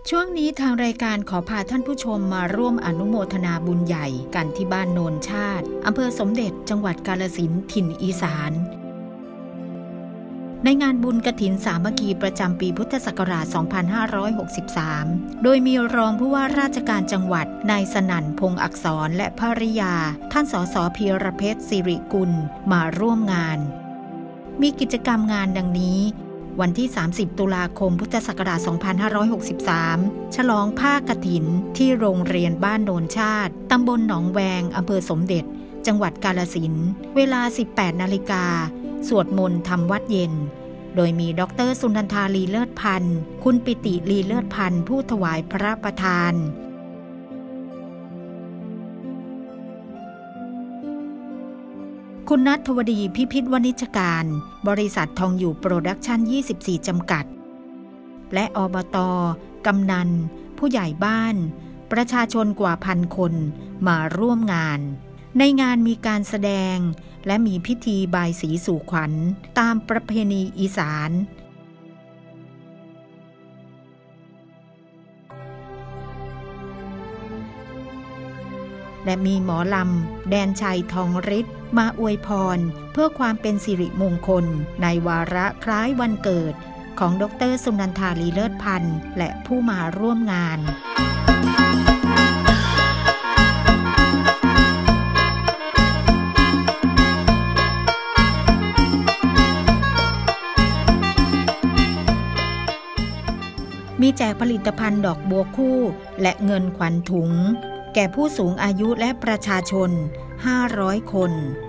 ช่วงนี้ทางรายการขอพาท่านผู้ชมมาร่วมอนุโมทนาบุญใหญ่กันที่บ้านโนนชาติอำเภอสมเด็จจังหวัดกาฬสินธุ์ถิ่นอีสานในงานบุญกฐินสามัคคีประจำปีพุทธศักราช 2563 โดยมีรองผู้ว่าราชการจังหวัดนายสนั่นพงษ์อักษรและภริยาท่านสสพีรเพชรสิริกุลมาร่วมงานมีกิจกรรมงานดังนี้วันที่ 30 ตุลาคม พุทธศักราช 2563 ฉลองผ้ากฐินที่โรงเรียนบ้านโนนชาติตำบลหนองแวงอำเภอสมเด็จจังหวัดกาฬสินธุ์เวลา 18 นาฬิกาสวดมนต์ทำวัดเย็นโดยมีดร.สุนันทาลีเลิศพันธ์คุณปิติลีเลิศพันธ์ผู้ถวายพระประธานคุณณัฐวดีพิพิธวณิชการบริษัททองอยู่โปรดักชั่น 24 จำกัดและอบต.กำนันผู้ใหญ่บ้านประชาชนกว่า 1,000 คนมาร่วมงานในงานมีการแสดงและมีพิธีบายสีสู่ขวัญตามประเพณีอีสานและมีหมอลำแดนชัยทองฤทธิ์มาอวยพรเพื่อความเป็นสิริมงคลในวาระคล้ายวันเกิดของดร.สุนันทาลีเลิศพันธ์และผู้มาร่วมงานมีแจกผลิตภัณฑ์ดอกบัวคู่และเงินขวัญถุงแก่ผู้สูงอายุและประชาชน500 คน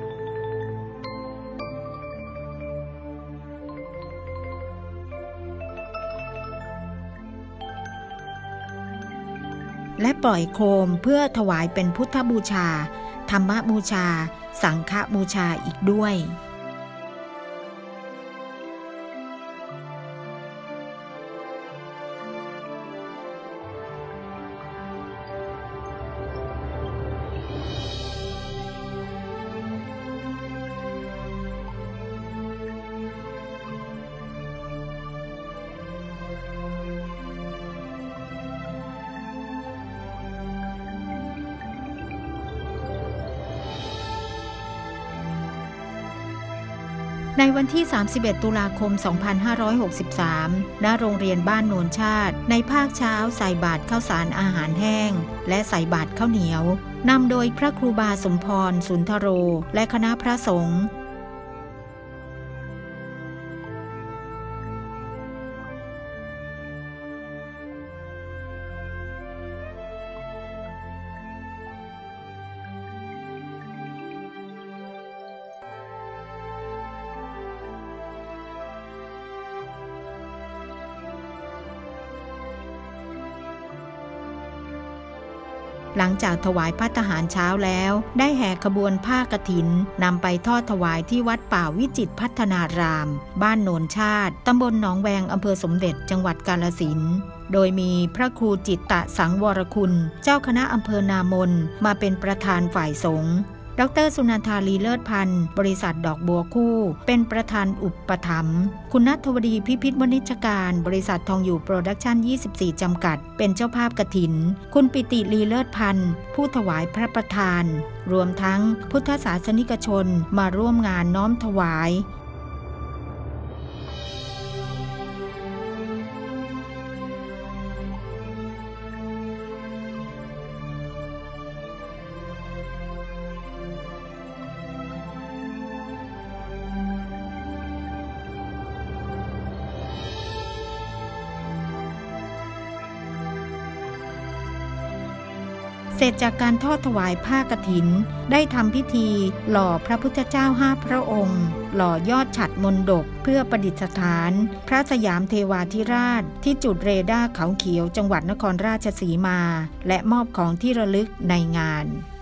และปล่อยโคมเพื่อถวายเป็นพุทธบูชาธรรมบูชาสังฆบูชาอีกด้วยในวันที่ 31 ตุลาคม 2563 ณ โรงเรียนบ้านโนนชาติในภาคเช้าใส่บาตรข้าวสารอาหารแห้งและใส่บาตรข้าวเหนียวนำโดยพระครูบาสมพรสุนทโรและคณะพระสงฆ์หลังจากถวายภัตตาหารเช้าแล้วได้แห่ขบวนผ้ากฐินนำไปทอดถวายที่วัดป่าวิจิตรพัฒนารามบ้านโนนชาติตำบลหนองแวงอำเภอสมเด็จจังหวัดกาฬสินธุ์โดยมีพระครูจิตตสังวรคุณเจ้าคณะอำเภอนามนมาเป็นประธานฝ่ายสงฆ์ดร.สุนันทาลีเลิศพันธ์บริษัทดอกบัวคู่เป็นประธานอุปถัมภ์คุณณัฐวดีพิพิธวณิชการบริษัททองอยู่โปรดักชั่น 24 จำกัดเป็นเจ้าภาพกฐินคุณปิติลีเลิศพันธ์ผู้ถวายพระประธานรวมทั้งพุทธศาสนิกชนมาร่วมงานน้อมถวายเสร็จจากการทอดถวายผ้ากฐินได้ทำพิธีหล่อพระพุทธเจ้า5 พระองค์หล่อยอดฉัตรมณฑปเพื่อประดิษฐานพระสยามเทวาธิราชที่จุดเรดาร์เขาเขียวจังหวัดนครราชสีมาและมอบของที่ระลึกในงาน